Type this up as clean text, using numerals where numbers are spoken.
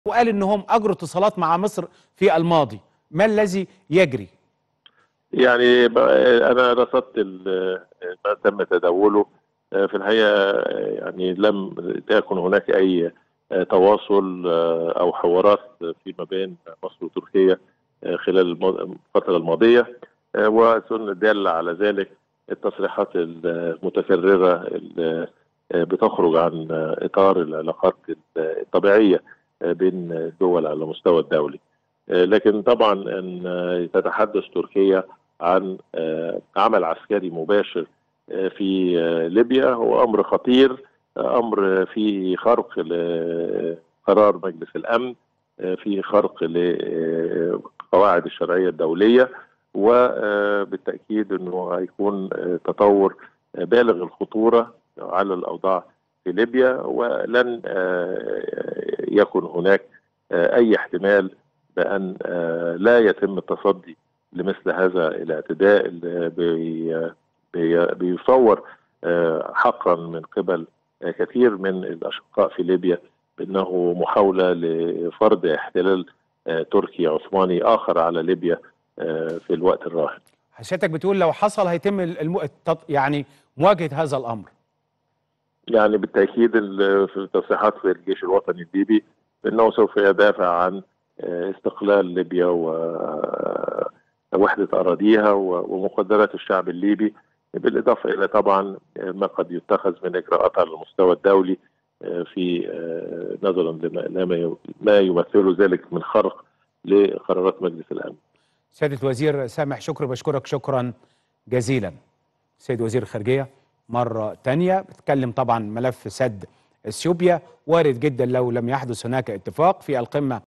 وقال انهم اجروا اتصالات مع مصر في الماضي. ما الذي يجري؟ يعني انا رصدت ما تم تداوله في الحقيقه. يعني لم يكن هناك اي تواصل او حوارات فيما بين مصر وتركيا خلال الفتره الماضيه، وسن دال على ذلك التصريحات المتكرره اللي بتخرج عن اطار العلاقات الطبيعيه بين الدول على المستوى الدولي. لكن طبعا ان تتحدث تركيا عن عمل عسكري مباشر في ليبيا هو امر خطير، امر فيه خرق لقرار مجلس الامن، فيه خرق لقواعد الشرعيه الدوليه، وبالتاكيد انه هيكون تطور بالغ الخطوره على الاوضاع في ليبيا، ولن يكن هناك اي احتمال بأن لا يتم التصدي لمثل هذا الاعتداء اللي بيصور حقا من قبل كثير من الأشقاء في ليبيا بأنه محاولة لفرض احتلال تركي عثماني آخر على ليبيا في الوقت الراهن. حضرتك بتقول لو حصل هيتم يعني مواجهة هذا الأمر. يعني بالتأكيد في تصريحات الجيش الوطني الليبي بأنه سوف يدافع عن استقلال ليبيا ووحدة أراضيها ومقدرات الشعب الليبي، بالإضافة إلى طبعا ما قد يتخذ من إجراءات على المستوى الدولي في نظرا لما يمثله ذلك من خرق لقرارات مجلس الأمن. سيادة الوزير سامح شكري، بشكرك شكرا جزيلا. سيد وزير الخارجية مرة تانية بتكلم طبعا ملف سد اثيوبيا، وارد جدا لو لم يحدث هناك اتفاق في القمة